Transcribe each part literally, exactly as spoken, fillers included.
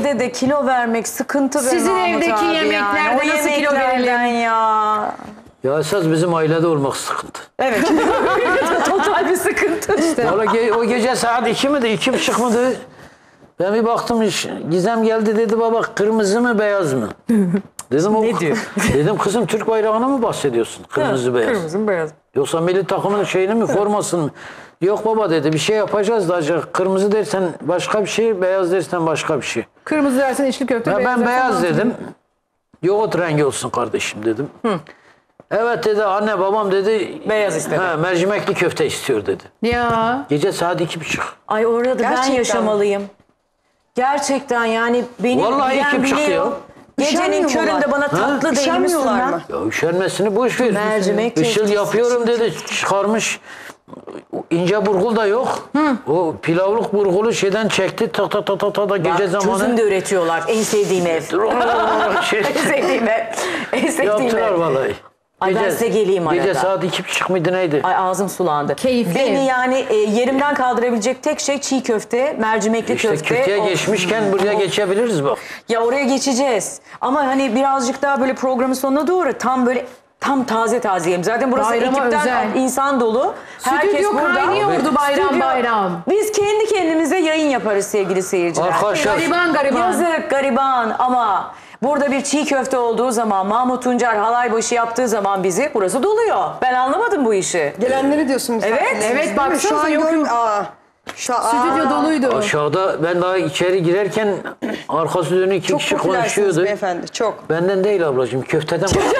evde de kilo vermek sıkıntı. Sizin evdeki yemeklerde yani. nasıl kilo verelim? Ya. Ya esas bizim ailede olmak sıkıntı. Evet. Total bir sıkıntı işte. Valla ge o gece saat iki miydi, iki buçuk mıydı? Ben bir baktım, Gizem geldi dedi, baba kırmızı mı beyaz mı? Dedim, ne diyor? Dedim kızım Türk bayrağına mı bahsediyorsun? Kırmızı beyaz. Kırmızı mı beyaz? Yoksa milli takımın şeyini mi, formasını mı? Yok baba dedi, bir şey yapacağız da acaba kırmızı dersen başka bir şey, beyaz dersen başka bir şey. Kırmızı dersen içli köfte, ya beyaz ben beyaz dedim. dedim. Yoğurt rengi olsun kardeşim dedim. Hı. Evet dedi, anne babam dedi. Beyaz istedi. He, mercimekli köfte istiyor dedi. Ya. Gece saat iki buçuk. Ay orada Gerçekten. ben yaşamalıyım. Gerçekten yani beni Vallahi iki buçuk ya. Gecenin köründe bana tatlı değil Üşenmiyorlar mı? Ya üşenmesini boş ver. Mercimek Işıl köftesi. yapıyorum dedi, çıkarmış. İnce burgul da yok. Hı. O pilavlık burgulu şeyden çekti. Ta ta ta ta ta da gece Bak, zamanı. çözüm de üretiyorlar. En sevdiğim ev. şey, En sevdiğim ev. En sevdiğim yaptılar ev. vallahi. Ay ben size geleyim arada. Gece saat iki buçuk mıydı neydi? Ay ağzım sulandı. Keyifli. Beni yani e, yerimden kaldırabilecek tek şey çiğ köfte, mercimekli İşte köfte. köfteye Of. geçmişken buraya geçebiliriz bak. Ya oraya geçeceğiz. Ama hani birazcık daha böyle programın sonuna doğru tam böyle tam taze taze yiyelim. Zaten burası Bayrama ekipten özel. insan dolu. Stüdyo kaynıyordu bayram Stüdyo- bayram. Biz kendi kendimize yayın yaparız sevgili seyirciler. Arkadaşlar. Gariban gariban. Yazık gariban ama burada bir çiğ köfte olduğu zaman, Mahmut Tuncer halay başı yaptığı zaman bizi burası doluyor. Ben anlamadım bu işi. Gelenleri diyorsun Evet, misafirlerimiz, evet, değil mi? baksanıza, Şu an yok, gör- yok. Aa, şu, Stüdyo aa. doluydu. Aşağıda ben daha içeri girerken arkası dönük iki Çok kişi popülersiniz konuşuyordu. beyefendi, çok. Benden değil ablacığım, köfteden bahsediyor.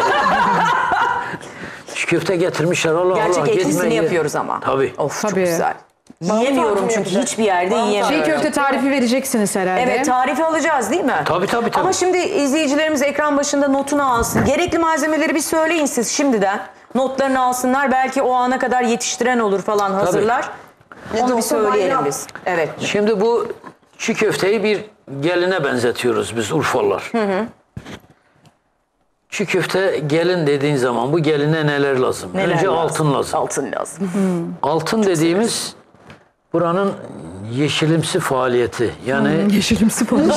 Şu köfte getirmişler, Allah Allah. Gerçek gitme etlisini ye. yapıyoruz ama. Tabii. Of çok Tabii. güzel. Yiyemiyorum tarifi çünkü yapacak. hiçbir yerde Mahmut Çiğ yiyemiyorum. köfte tarifi vereceksiniz herhalde. Evet tarifi alacağız değil mi? Tabii tabii tabii. Ama şimdi izleyicilerimiz ekran başında notunu alsın. Gerekli malzemeleri bir söyleyin siz şimdiden. Notlarını alsınlar. Belki o ana kadar yetiştiren olur falan hazırlar. Ne de Onu bir olsa söyleyelim bayram. biz. Evet. Şimdi bu çiğ köfteyi bir geline benzetiyoruz biz Urfalılar. Hı hı. Çiğ köfte gelin dediğin zaman bu geline neler lazım? Neler Önce lazım? altın lazım. Altın lazım. Altın dediğimiz buranın yeşilimsi faaliyeti. Yani Yeşilimsi falan.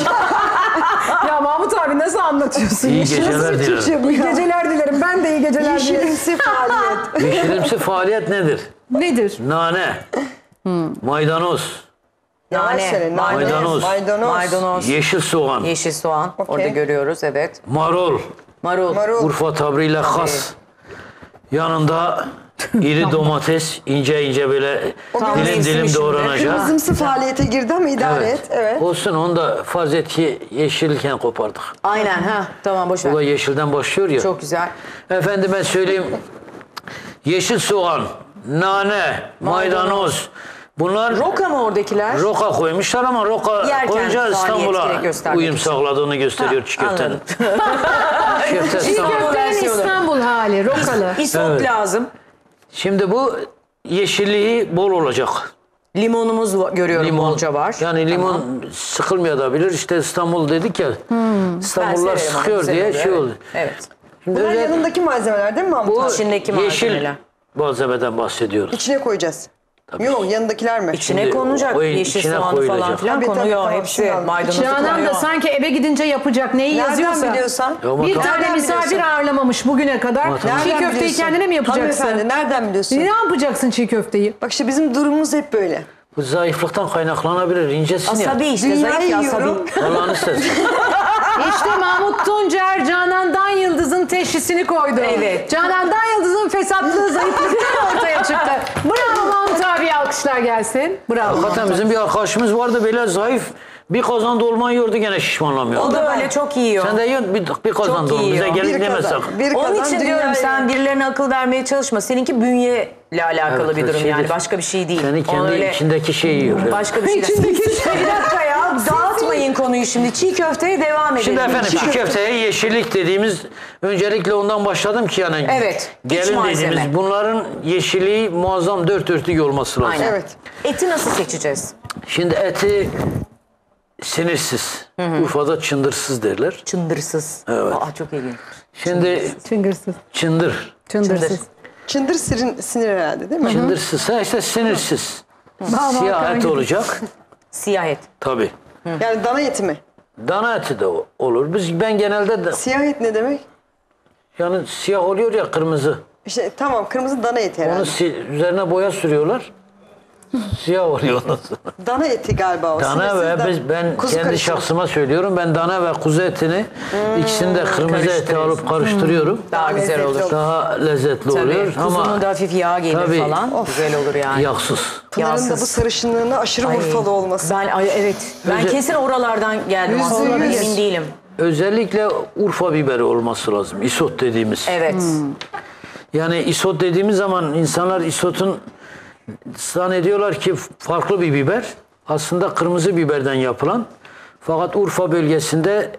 Ya Mahmut abi nasıl anlatıyorsun? iyi Yeşilimsi geceler bir dilerim. Türkçe bu. İyi geceler dilerim. Ben de iyi geceler dilerim. Yeşilimsi faaliyet. Yeşilimsi faaliyet nedir? Nedir? Nane, maydanoz, Nane, Nane, maydanoz, maydanoz, Maydanoz, yeşil soğan, yeşil soğan. Okey. Orada görüyoruz evet. marul, Marul. marul. Urfa tabriyle has. Yanında iri domates, ince ince böyle Tam dilim mevsimi dilim şimdi. doğranacak. Kırmızımsı faaliyete girdi ama idare et. Evet. Olsun, onu da farz et ki yeşilken kopardık. Aynen ha. Tamam boş ver. Bu da yeşilden başlıyor ya. Çok güzel. Efendim ben söyleyeyim. Yeşil soğan, nane, maydanoz. Bunlar Roka mı oradakiler? roka koymuşlar ama roka Yerken koyunca faaliyet İstanbul'a göstermek uyum için. sağladığını gösteriyor çiğ köftenin. anladım. Köfte Çiğ İstanbul. köftenin versiyonu. İstanbul hali. Rokalı. İsot Evet. lazım. Şimdi bu yeşilliği bol olacak. Limonumuz va- görüyorum bolca var. Yani limon Tamam. sıkılmayabilir. İşte İstanbul dedik ya. Ben İstanbullular severim onu, sıkıyor güzel diye oluyor, şey evet. oldu. Evet. Şimdi Bunlar özel- yanındaki malzemeler değil mi Mahmut bu abi? İçindeki yeşil malzemeler. malzemeden bahsediyoruz. İçine koyacağız. Yok, yanındakiler mi? İçine Şimdi konacak. o Yeşil içine soğanı falan koyulacak. filan Tabii, tabii, konuyor. tamam, Hepsi şimdi anladım. maydanozu Canan konuyor. da sanki eve gidince yapacak neyi Nereden yazıyorsa. biliyorsan? Ya ama Bir tam- tane Nereden misafir biliyorsun? ağırlamamış bugüne kadar. Nereden Çiğ köfteyi biliyorsun? kendine mi yapacaksın? Hanımefendi nereden biliyorsun? Ne yapacaksın çiğ köfteyi? Bak işte bizim durumumuz hep böyle. bu zayıflıktan kaynaklanabilir. İncesin ya. Asabi işte Dünyayı zayıf ya yiyorum. asabi. Allah'ını istersen. İşte Mahmut Tuncer Canan'dan Yıldız'ın teşhisini koydu. Evet. Canan'dan Yıldız'ın fesatlığı, zayıflıkları ortaya çıktı. Bravo Mahmut abiye alkışlar gelsin. Bravo. Hakikaten bizim bir arkadaşımız vardı böyle zayıf. Bir kazan dolma yiyordu gene şişmanlamıyor. O da öyle çok yiyor. Sen de yiyorsun bir, bir kazan Çok dolma. Bize yiyor. gelin Bir deme kazan. sakın. Bir Onun kazan için dünyayı- diyorum sen birilerine akıl vermeye çalışma. Seninki bünyeyle alakalı Evet, bir durum şeydir. yani. Başka bir şey değil. Senin O kendi öyle içindeki şeyi yiyor. evet. başka bir şey değil. İçindeki Bir dakika ya. Dağıtmayın konuyu şimdi. Çiğ köfteye devam edelim. Şimdi efendim lütfen. çiğ köfteye yeşillik dediğimiz, öncelikle ondan başladım ki yani Evet, iç gelin malzeme. dediğimiz bunların yeşilliği muazzam dört dörtlük olması lazım. Aynen. Evet. Eti nasıl seçeceğiz? Şimdi eti sinirsiz, Urfa'da çındırsız derler. Çındırsız. Evet. Aa çok ilginç. Şimdi Çıngırsız. çındır, Çındırsız. Çındır sirin, sinir herhalde değil mi? çındırsız ha işte sinirsiz. Vallahi Siyah et Hakan gibi. olacak. Siyah et. Tabii. Yani dana eti mi? Dana eti de o- olur. Biz ben genelde de, Siyah et ne demek? yani siyah oluyor ya kırmızı. İşte tamam, kırmızı dana eti herhalde. Onu si- üzerine boya sürüyorlar. Siyah oluyor ondan sonra. Dana eti galiba o. Dana sınırsız ve da- biz, ben kuzu kendi karışımı. şahsıma söylüyorum. Ben dana ve kuzu etini ikisini de kırmızı eti alıp karıştırıyorum. Daha güzel lezzetli olur. olur. Daha lezzetli Tabii. oluyor Kuzunun ama da hafif yağ gelir Tabii. falan. Güzel olur yani. yağsız. Pınar'ın da bu Yağsız. sarışınlığına aşırı Ay, Urfalı olması. Ben ay, evet. Ben Yüzde- kesin oralardan geldim Yüzde aslında. yüz. Emin değilim. Özellikle Urfa biberi olması lazım. Isot dediğimiz. Evet. Yani isot dediğimiz zaman insanlar isotun zannediyorlar ki farklı bir biber. Aslında kırmızı biberden yapılan. Fakat Urfa bölgesinde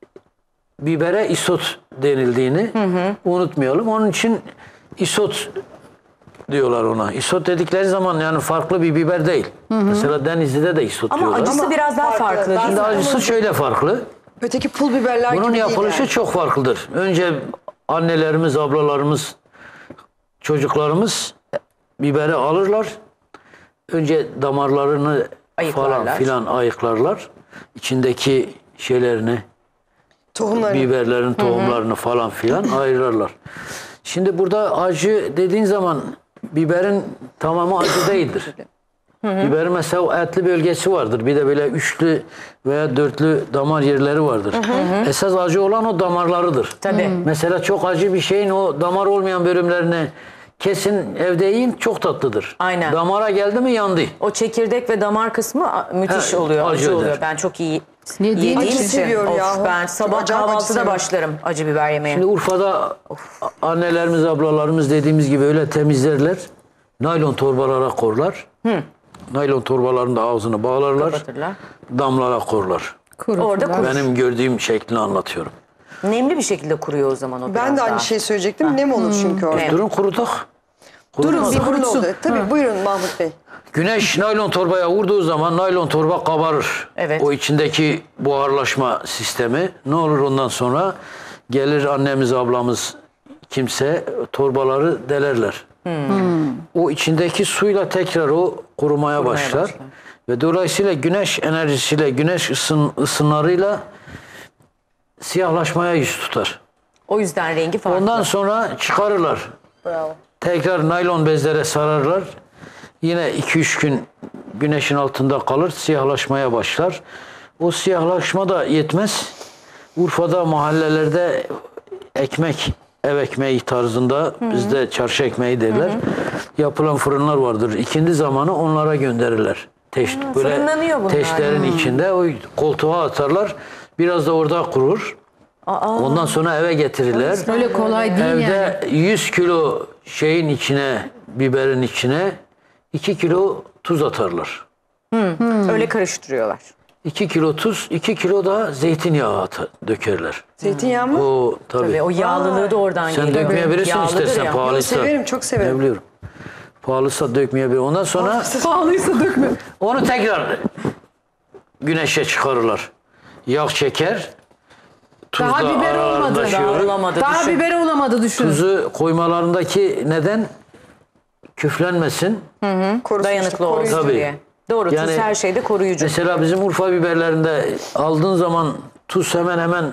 bibere isot denildiğini unutmayalım. Onun için isot diyorlar ona. Isot dedikleri zaman yani farklı bir biber değil. Mesela Denizli'de de isot Ama diyorlar. acısı Ama biraz daha farklı. farklı. Ben değil mi? Şimdi acısı şöyle farklı. Öteki pul biberler Bunun gibi değil yapılışı yani. çok farklıdır. Önce annelerimiz, ablalarımız, çocuklarımız biberi alırlar. Önce damarlarını Ayıklarlar. falan filan ayıklarlar. İçindeki şeylerini, Tohumları. biberlerin tohumlarını falan filan ayırırlar. Şimdi burada acı dediğin zaman biberin tamamı acı değildir. Biberin mesela o etli bölgesi vardır. Bir de böyle üçlü veya dörtlü damar yerleri vardır. Esas acı olan o damarlarıdır. Tabii. Mesela çok acı bir şeyin o damar olmayan bölümlerini kesin evde yiyin, çok tatlıdır. Aynen. Damara geldi mi yandı. O çekirdek ve damar kısmı a, müthiş He, oluyor. Acı, acı eder. oluyor. Ben çok iyi Yediğin yediğim için. için. seviyor Of, yahu. ben sabah Acayip acı kahvaltıda seviyor. başlarım acı biber yemeye. Şimdi Urfa'da annelerimiz, ablalarımız dediğimiz gibi öyle temizlerler. Naylon torbalara korlar. Naylon torbaların da ağzını bağlarlar. Kapatırlar. Damlara korlar. Orada kurur. Benim gördüğüm şeklini anlatıyorum. Nemli bir şekilde kuruyor o zaman o biraz Ben de aynı daha. şeyi söyleyecektim. Nem olur çünkü orada. Nem. Durun kurutak. Durun Kurutmaz. bir kurun oldu. Tabii buyurun Mahmut Bey. Güneş naylon torbaya vurduğu zaman naylon torba kabarır. Evet. O içindeki buharlaşma sistemi. Ne olur ondan sonra gelir annemiz, ablamız kimse torbaları delerler. O içindeki suyla tekrar o kurumaya, başlar. başlar. Ve dolayısıyla güneş enerjisiyle, güneş ısın, ısınlarıyla siyahlaşmaya yüz tutar. O yüzden rengi farklı. Ondan sonra çıkarırlar. Bravo. Tekrar naylon bezlere sararlar. Yine iki üç gün güneşin altında kalır, siyahlaşmaya başlar. O siyahlaşma da yetmez. Urfa'da mahallelerde ekmek, ev ekmeği tarzında, bizde çarşı ekmeği derler. Yapılan fırınlar vardır. İkindi zamanı onlara gönderirler. Teş, fırınlanıyor bunlar. teşlerin içinde o koltuğa atarlar. Biraz da orada kurur. Ondan sonra eve getirirler. Öyle kolay değil yani. Evde yüz kilo şeyin içine, biberin içine iki kilo tuz atarlar. Öyle karıştırıyorlar. iki kilo tuz, iki kilo da zeytinyağı ata- dökerler. Zeytinyağı mı? O tabii. Tabii o yağlılığı da oradan Sen geliyor. dökmeyebilirsin Yağlıdır istersen ya. pahalıysa. Severim, çok Ne severim. biliyorum. Pahalısa dökmeyebilir. Ondan sonra Pahalıysa dökme. onu tekrar güneşe çıkarırlar. Yağ çeker. Tuz Daha da biber aralarında olmadı. şey Daha olur. olamadı. Daha düşün. biber olamadı düşün. Tuzu koymalarındaki neden küflenmesin. Korusun işte, Dayanıklı olsun koruyucu. Tabii. diye. Doğru Yani tuz her şeyde koruyucu. Mesela bizim Urfa biberlerinde aldığın zaman tuz hemen hemen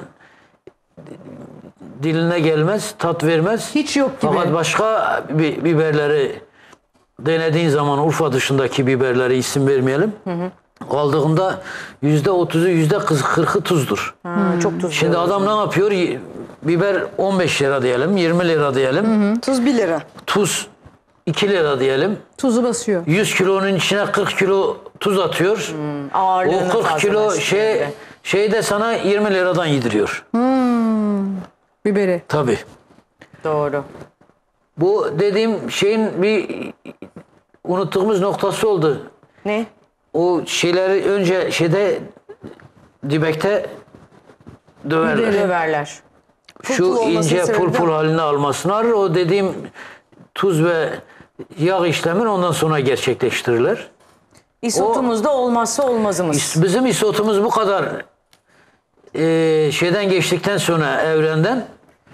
diline gelmez, tat vermez. Hiç yok gibi. Fakat başka bi- biberleri denediğin zaman Urfa dışındaki biberleri isim vermeyelim. Aldığında yüzde otuzu, yüzde kırkı tuzdur. Ha, çok tuzlu. Şimdi adam ne yapıyor? Y- Biber on beş lira diyelim, yirmi lira diyelim. Tuz bir lira. Tuz iki lira diyelim. Tuzu basıyor. yüz kilonun içine kırk kilo tuz atıyor. Ağırlığını O kırk kilo fazlalaştırıyor şey bir de. şey de sana yirmi liradan yediriyor. Biberi. Tabii. Doğru. Bu dediğim şeyin bir unuttuğumuz noktası oldu. Ne? O şeyleri önce şeyde dibekte döverler. Döverler. Pul Şu pul olmasının ince sebebi pul de- pul halini almasını arır. O dediğim tuz ve yağ işlemin ondan sonra gerçekleştirirler. İsotumuz da olmazsa olmazımız. İs- Bizim isotumuz bu kadar e, şeyden geçtikten sonra evrenden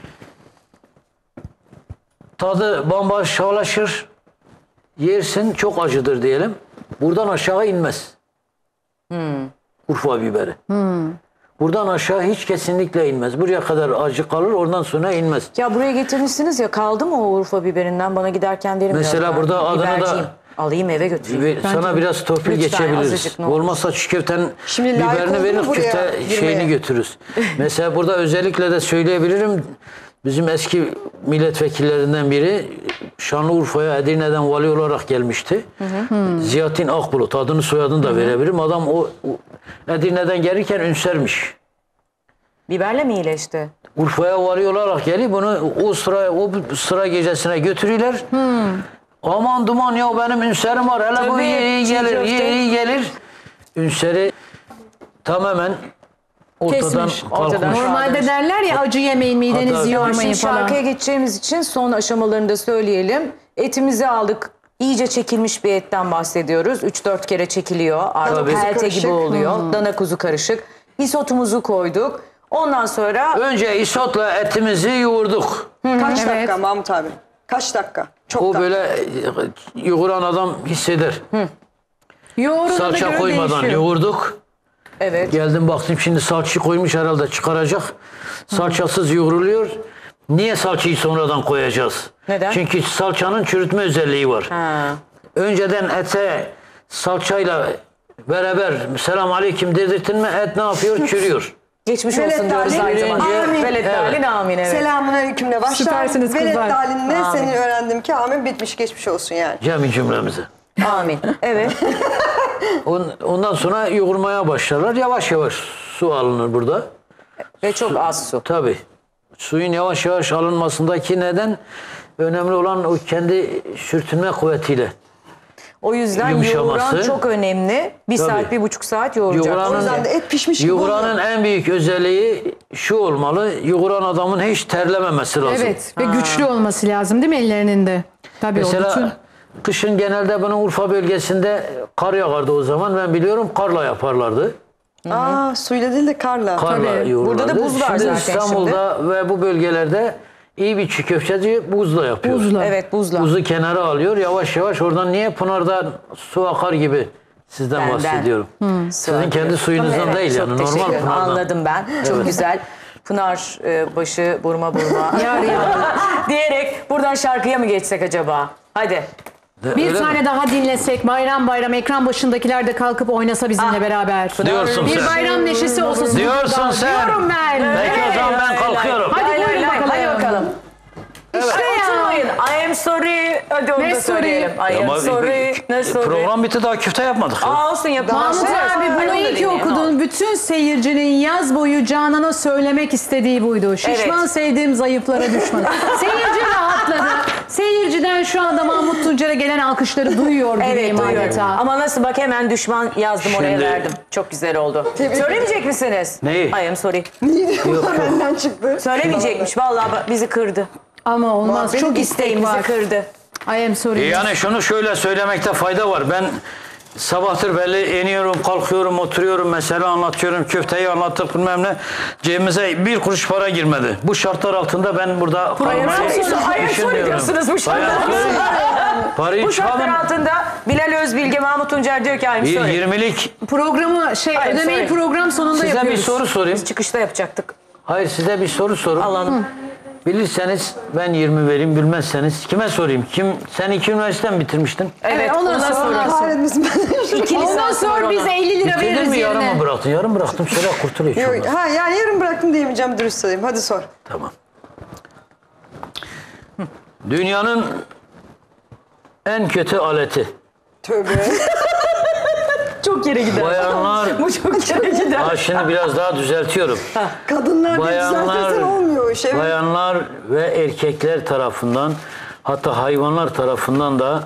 tadı bambaşkalaşır. Yersin, çok acıdır diyelim. Buradan aşağı inmez. Urfa biberi. Buradan aşağı hiç kesinlikle inmez. Buraya kadar acı kalır, oradan sonra inmez. Ya buraya getirmişsiniz ya, kaldı mı o Urfa biberinden? Bana giderken derim. Mesela ya, ben burada adını da- biberciyim. Alayım eve götüreyim. Ve sana biraz torpil Lütfen, geçebiliriz. azıcık ne olur. Olmazsa çiğ köftenin Şimdi layık oldu biberini mu verir, buraya köfte girmeye? şeyini götürürüz. Mesela burada özellikle de söyleyebilirim. Bizim eski milletvekillerinden biri Şanlıurfa'ya Edirne'den vali olarak gelmişti. Ziyaettin Akbulut, adını soyadını da verebilirim. Adam o, o Edirne'den gelirken ünsermiş. Biberle mi iyileşti? Urfa'ya vali olarak gelip bunu o sıra o sıra gecesine götürüyorlar. Aman duman ya, benim ünserim var. Hele bu Tabii, iyi, iyi çiğ gelir, köfte. iyi, iyi gelir. Ünseri tamamen ortadan Kesmiş, kalkmış. ortadan. Normalde derler ya acı yemeyin, midenizi Hatta- yormayın Şimdi falan. şarkıya geçeceğimiz için son aşamalarını da söyleyelim. Etimizi aldık. İyice çekilmiş bir etten bahsediyoruz. üç dört kere çekiliyor. Artık Tabii. pelte Karışık. gibi oluyor. Dana kuzu karışık. Isotumuzu koyduk. Ondan sonra Önce isotla etimizi yoğurduk. Kaç Evet. dakika Mahmut abi? Kaç dakika? Çok O dakika. böyle e, yoğuran adam hisseder. Yoğuruna da Salça göre koymadan değişiyor. yoğurduk. evet. Geldim baktım şimdi salçayı koymuş, herhalde çıkaracak. Salçasız yoğruluyor. Niye salçayı sonradan koyacağız? Neden? Çünkü salçanın çürütme özelliği var. Ha. Önceden ete salçayla beraber selam aleyküm dedirtin mi, et ne yapıyor? Çürüyor. Geçmiş Velet olsun diyoruz dalin, aynı zamanda. amin. Velet Evet. dalin, amin, evet. Selamun aleykümle başlar. Süpersiniz Velet kızlar. dalinle Amin. seni öğrendim ki amin bitmiş geçmiş olsun yani. Cemi cümlemize. Amin. Evet. On- Ondan sonra yoğurmaya başlarlar. Yavaş yavaş su alınır burada. Ve çok az su. Tabii. Suyun yavaş yavaş alınmasındaki neden, önemli olan o kendi sürtünme kuvvetiyle. O yüzden Yumuşaması. yoğuran çok önemli. Bir Tabii. saat, bir buçuk saat yoğuracak. Yoğuranın- O yüzden de et pişmiş gibi Yoğuranın oluyor. en büyük özelliği şu olmalı. Yoğuran adamın hiç terlememesi lazım. Evet ve güçlü olması lazım değil mi ellerinin de? Tabii o Mesela bütün. kışın genelde bunu Urfa bölgesinde kar yağardı o zaman. Ben biliyorum, karla yaparlardı. Aa, suyla değil de karla. Karla Tabii. yoğururlardı. Burada da buz var Şimdi zaten İstanbul'da ve bu bölgelerde iyi bir çiğ köfteci buzla yapıyor. Buzla. Evet, buzla. Buzu kenara alıyor. Yavaş yavaş oradan, niye Pınar'dan su akar gibi sizden Benden. bahsediyorum. Sizin kendi suyunuzdan Evet, değil çok yani, normal teşekkür ederim. Pınar'dan. Anladım ben. Çok güzel. Pınar e, başı burma burma. Yar yar. Diyerek buradan şarkıya mı geçsek acaba? Hadi. De- Bir öyle tane mi? daha dinlesek, bayram bayram ekran başındakiler de kalkıp oynasa bizimle Ah. beraber. Diyorsun Bir sen. bayram neşesi olsa Diyorsun stüdyoda. sen. Diyorum ben. Peki o zaman ben kalkıyorum. Hadi Lay lay buyurun lay. bakalım. Hadi bakalım. İşte ya. Oturmayın. I am sorry. Hadi onu Ne da sorry? söyleyelim. I am Ama sorry. Ne sorry? program bitti, daha köfte yapmadık. ya. Aa, olsun yapalım. Mahmut abi bunu iyi ki okudun. Bütün seyircinin yaz boyu Canan'a söylemek istediği buydu. Şişman Evet. sevdiğim zayıflara düşman. Seyirci rahatladı. Seyirciden şu anda Mahmut Tuncer'e gelen alkışları duyuyor Evet, gibiyim duyuyorum. adeta. Ama nasıl, bak hemen düşman yazdım, oraya Şimdi- verdim. Çok güzel oldu. Söylemeyecek misiniz? Neyi? I am sorry. Niye diyorlar benden çıktı? Söylemeyecekmiş. Vallahi bak, bizi kırdı. Ama olmaz. Benim Çok istek İsteğimizi var. kırdı. I am sorry. E Yani şunu şöyle söylemekte fayda var. Ben sabahtır belli iniyorum, kalkıyorum, oturuyorum, mesele anlatıyorum, köfteyi anlattık bilmem ne. Cebimize bir kuruş para girmedi. Bu şartlar altında ben burada kalmayı I am sorry düşünmüyorum. diyorsunuz bu şartlar altında. Parayı Bu şartlar çıkalım. altında Bilal Özbilge, Mahmut Tuncer diyor ki I am Bir sorry. yirmilik. Programı şey Hayır, ödemeyi sorry. program sonunda Size yapıyoruz. bir soru sorayım. Çıkışta yapacaktık. Hayır, size bir soru sorayım. Alalım. Bilirseniz ben yirmi vereyim, bilmezseniz kime sorayım? Kim? Sen iki üniversite mi bitirmiştin? Evet, ondan ona sonra- sorarız. Kahretmesin ben. İki Ondan lisans var sonra biz ona. elli lira Bitirdin veririz mi, yarım yerine. mı bıraktın? Yarım bıraktım, söyle kurtuluyor. Yok, şuradan. ha yani yarım bıraktım diyemeyeceğim, dürüst olayım. Hadi sor. Tamam. Dünyanın en kötü aleti. Tövbe. Çok yere gider. Bayanlar, Bu çok yere gider. ha şimdi biraz daha düzeltiyorum. Kadınlar diye Bayanlar, düzeltirsen olmuyor o iş. Evet. bayanlar ve erkekler tarafından, hatta hayvanlar tarafından da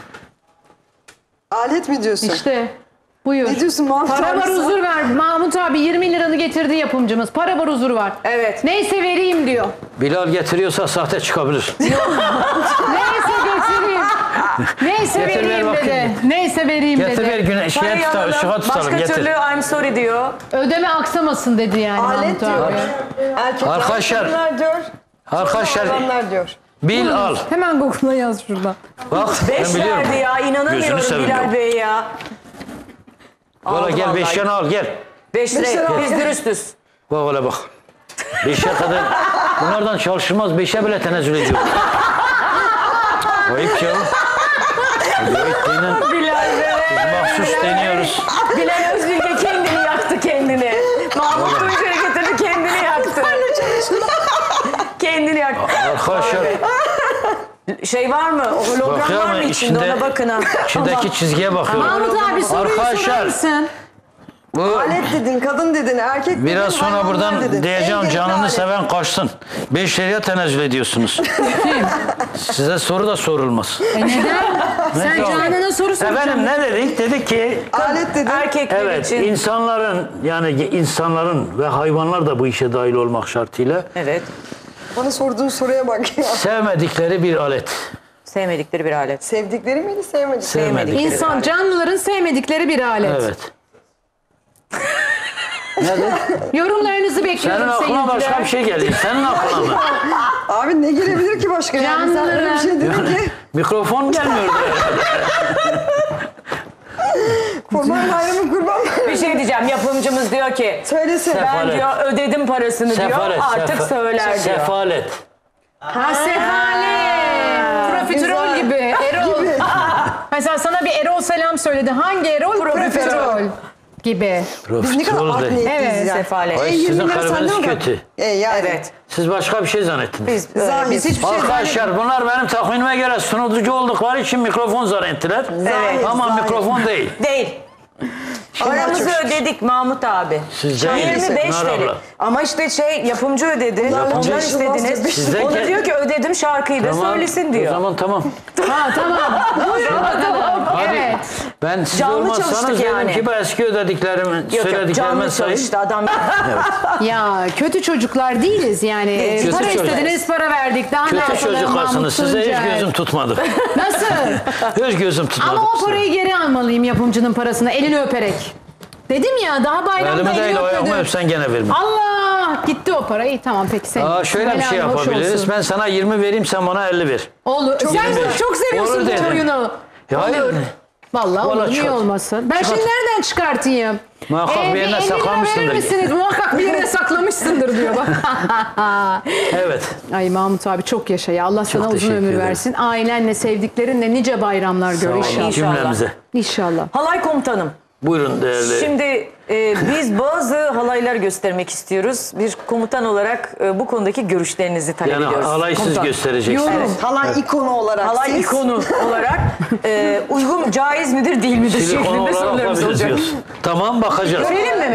Alet mi diyorsun? İşte buyur. Ne diyorsun Mahmut Para abi var, sen? huzur ver. Mahmut abi yirmi liranı getirdi yapımcımız. Para var, huzur var. Evet. Neyse vereyim diyor. Bilal getiriyorsa sahte çıkabilir. Neyse getireyim. Neyse Getir, ver vereyim bakayım. dedi. Neyse vereyim Getir ver, dedi. güne, şeye Parayı tutalım, alalım. şuha tutalım, Başka getir. türlü I'm sorry diyor. Ödeme aksamasın dedi yani Alet Mahmut diyor. abi. Erkekler, Arkadaşlar, kadınlar diyor. Arkadaşlar, Adamlar diyor. bil al. Hemen Google'a yaz şurada. Bak, ben Beş biliyorum. verdi ya, Gözünü inanamıyorum seveyim Bilal ya. Bey ya. Valla Aldı gel vallahi. beş yana al, gel. Beş Beş lira. lira. Biz dürüstüz. Bak öyle bak. Beşe kadar bunlardan çalışılmaz. Beşe bile tenezzül ediyor. Ayıp ya. Ayıp denen Bilal biz mahsus deniyoruz. Bilal Özbilge kendini yaktı kendini. Mahmut Tuncer'e getirdi kendini yaktı. kendini yaktı. Arkadaşlar Şey var mı? O hologram bakıyor var ama mı içinde? içinde, Ona bakın ha. içindeki çizgiye bakıyorum. Mahmut abi soruyu sorar Arkadaşlar mısın? bu Alet dedin, kadın dedin, erkek dedin, biraz sonra hayvanlar buradan dedin. En diyeceğim gerekli canını alet. seven kaçsın. Beş liraya tenezzül ediyorsunuz. Kim? Size soru da sorulmaz. E neden? Sen Ne Canan'a soru soracaksın. Efendim ne dedik? Dedik ki Alet dedin. Erkekler evet için. insanların yani insanların ve hayvanlar da bu işe dahil olmak şartıyla Evet. Bana sorduğun soruya bak ya. sevmedikleri bir alet. Sevmedikleri bir alet. Sevdikleri miydi, sevmedikleri? Sevmedikleri. İnsan, canlıların sevmedikleri bir alet. Evet. Ne dedi? Yorumlarınızı Senin bekliyorum aklına başka bir seyirciler. şey geliyor. Senin aklına mı? Abi ne gelebilir ki başka? Yani sen öyle bir şey dedin ki. Mikrofon gelmiyordu. Kurban bayramı kurban bayramı. Bir şey diyeceğim. Yapımcımız diyor ki Söylesene. ben Sefalet. diyor ödedim parasını diyor. Sefalet. Artık sefa- söyler diyor. Sefalet. Ha sefalet. Profiterol güzel. gibi. Erol. Gibi. Mesela sana bir Erol selam söyledi. Hangi Erol? Profiterol gibi. Biz ne kadar Profiterol art değil. niyetliyiz Evet, ya. sefalet. Ay, E, sizin yirmi lira kalbiniz senden mi? kötü. E yani. Evet. Siz başka bir şey zannettiniz. Biz, e, Zahir. biz hiçbir şey Arkadaşlar bunlar benim tahminime göre sunucu oldukları için mikrofon zannettiler. Evet, Ama zahir. mikrofon değil. değil. Paramızı açmış. ödedik Mahmut abi. Siz değiliz. yirmi beş Pınar T L. abla. Ama işte şey yapımcı ödedi. Yapımcı Ondan işin istediniz. Sizden O da ke- diyor ki ödedim şarkıyı da söylesin O diyor. zaman tamam. Ha tamam. Buyurun bakalım. Hadi. Evet. Ben siz Canlı olmazsanız çalıştık dedim yani. ki bu eski ödediklerimi, Yok yok söylediklerime canlı sayın. çalıştı adam. Ya kötü çocuklar değiliz yani. Ee, Kötü para çocuk. istediniz, para verdik. Daha ne Kötü yapalım Mahmut çocuklarsınız. Size hiç Tuncer? gözüm tutmadı. Nasıl? Hiç gözüm tutmadı. Ama o size. parayı geri almalıyım yapımcının parasını. Elini öperek. Dedim ya daha bayramda Elimi elini değil ayağımı öpedim. öpsen gene verme. Allah gitti o para. İyi tamam peki sen. Aa, şöyle bir şey Helal hoş yapabiliriz. olsun. Ben sana yirmi vereyim sen bana elli ver. Olur. Sen yirmi beş. bunu çok seviyorsun Olur bu dedim. oyunu. Ya hayır. Olur. Vallahi Vallahi olur. Niye çıkart. olmasın? Ben Çıkart. şimdi nereden çıkartayım? Muhakkak bir bir yerine elli lira saklamışsındır. verir misiniz? Muhakkak bir yere saklamışsındır diyor bak. Evet. Ay Mahmut abi çok yaşa ya. Allah sana uzun teşekkür ömür ederim. versin. Ailenle, sevdiklerinle nice bayramlar gör Sağ olun inşallah. cümlemize. İnşallah. Halay komutanım. Buyurun değerli. Şimdi e, biz bazı halaylar göstermek istiyoruz. Bir komutan olarak e, bu konudaki görüşlerinizi talep yani ediyoruz. halaysız Komutan. göstereceksiniz. Yorum. Evet. Halay ikonu olarak Halay siz. ikonu olarak e, uygun, caiz midir değil midir Silikon şeklinde olarak sorularımız olacak. yapabiliriz. Tamam bakacağız. Görelim mi?